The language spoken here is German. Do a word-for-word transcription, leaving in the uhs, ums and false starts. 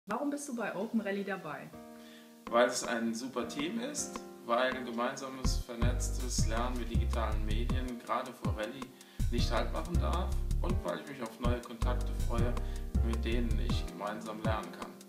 Warum bist du bei Open Rally dabei? Weil es ein super Team ist, weil gemeinsames, vernetztes Lernen mit digitalen Medien gerade vor Rallye nicht Halt machen darf und weil ich mich auf neue Kontakte freue, mit denen ich gemeinsam lernen kann.